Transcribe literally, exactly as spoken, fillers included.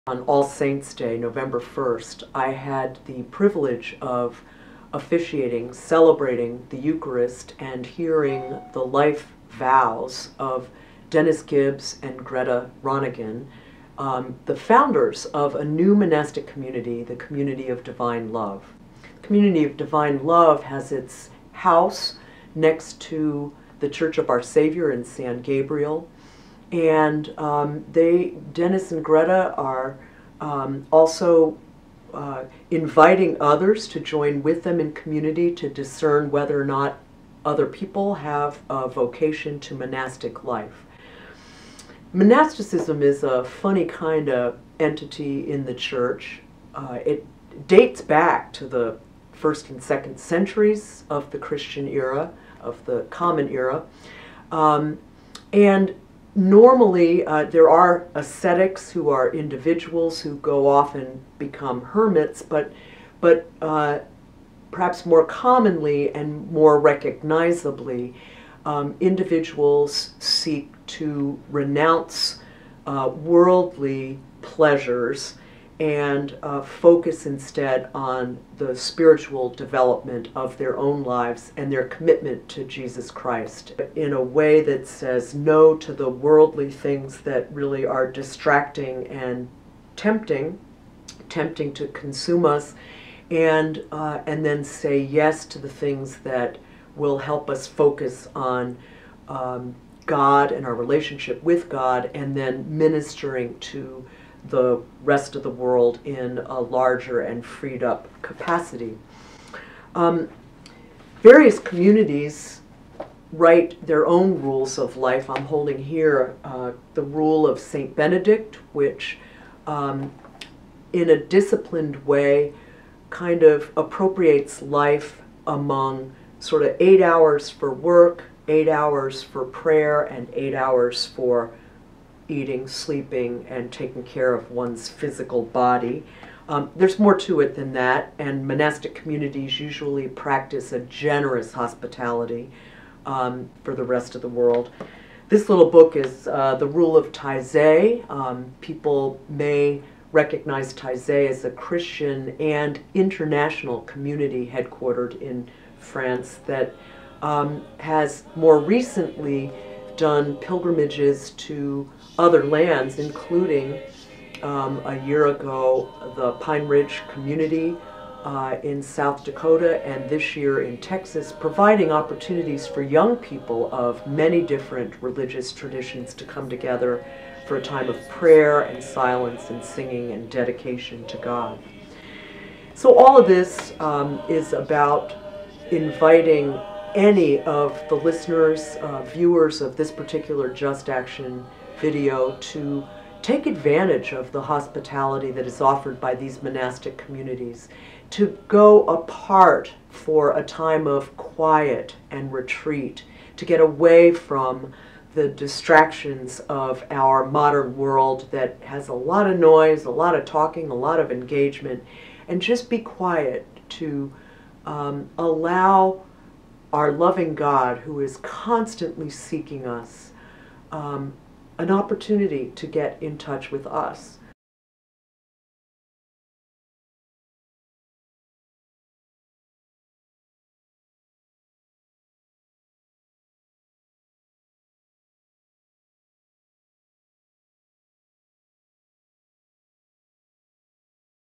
On All Saints' Day, November first, I had the privilege of officiating, celebrating the Eucharist, and hearing the life vows of Dennis Gibbs and Greta Ronigan, um, the founders of a new monastic community, the Community of Divine Love. The Community of Divine Love has its house next to the Church of Our Saviour in San Gabriel. And um, they, Dennis and Greta, are um, also uh, inviting others to join with them in community to discern whether or not other people have a vocation to monastic life. Monasticism is a funny kind of entity in the church. Uh, it dates back to the first and second centuries of the Christian era, of the Common Era. Um, and Normally, uh, there are ascetics who are individuals who go off and become hermits, but, but uh, perhaps more commonly and more recognizably, um, individuals seek to renounce uh, worldly pleasures and uh, focus instead on the spiritual development of their own lives and their commitment to Jesus Christ in a way that says no to the worldly things that really are distracting and tempting, tempting to consume us, and, uh, and then say yes to the things that will help us focus on um, God and our relationship with God, and then ministering to the rest of the world in a larger and freed up capacity. Um, various communities write their own rules of life. I'm holding here uh, the rule of Saint Benedict, which um, in a disciplined way kind of appropriates life among sort of eight hours for work, eight hours for prayer, and eight hours for eating, sleeping, and taking care of one's physical body. Um, there's more to it than that, and monastic communities usually practice a generous hospitality um, for the rest of the world. This little book is uh, the Rule of Taizé. Um, people may recognize Taizé as a Christian and international community headquartered in France that um, has more recently done pilgrimages to other lands, including um, a year ago the Pine Ridge community uh, in South Dakota, and this year in Texas, providing opportunities for young people of many different religious traditions to come together for a time of prayer and silence and singing and dedication to God. So all of this um, is about inviting any of the listeners, uh, viewers of this particular Just Action video to take advantage of the hospitality that is offered by these monastic communities, to go apart for a time of quiet and retreat, to get away from the distractions of our modern world that has a lot of noise, a lot of talking, a lot of engagement, and just be quiet to um, allow our loving God, who is constantly seeking us, um, an opportunity to get in touch with us.